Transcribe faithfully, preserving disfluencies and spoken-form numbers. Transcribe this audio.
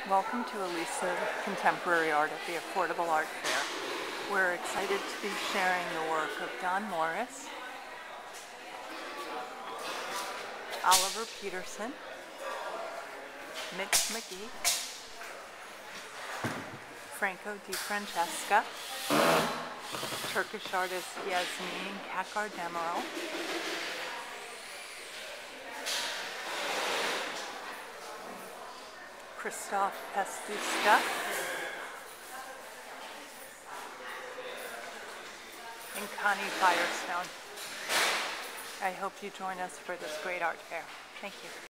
Welcome to Elisa Contemporary Art at the Affordable Art Fair. We're excited to be sharing the work of Don Morris, Oliver Peterson, Mitch McGee, Franco Di Francesca, Turkish artist Yasmin Kackar-Demirel, Christoph Pestuska, and Connie Firestone. I hope you join us for this great art fair. Thank you.